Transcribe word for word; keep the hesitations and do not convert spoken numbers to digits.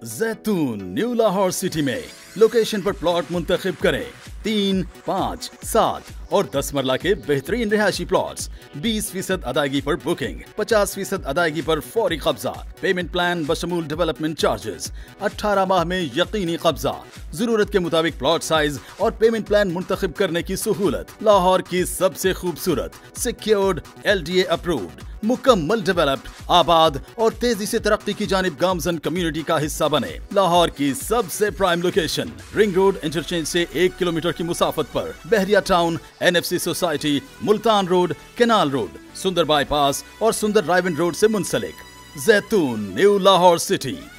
जैतून new Lahore city में location पर प्लॉट मुंतखब करें। तीन, पाँच, सात और दस मरला के बेहतरीन रिहायशी प्लॉट्स। बीस फीसद अदायगी पर बुकिंग, पचास फीसद अदायगी पर फौरी कब्जा। पेमेंट प्लान बशमूल डेवलपमेंट चार्जेस। अठारह माह में यकीनी कब्जा। जरूरत के मुताबिक प्लॉट साइज और पेमेंट प्लान मुंतखब करने की सहूलत। लाहौर की सबसे खूबसूरत, secured, L D A approved, मुकम्मल डेवलप्ड, आबाद और तेजी से तरक्की की जानिब गामजन कम्युनिटी का हिस्सा बने। लाहौर की सबसे prime location, ring road interchange से एक किलोमीटर की मुसाफत पर, Bahria town, N F C society, Multan road, canal road, Sundar bypass और सुंदर रायवन रोड से मुंसलिक। जैतून न्यू लाहौर सिटी।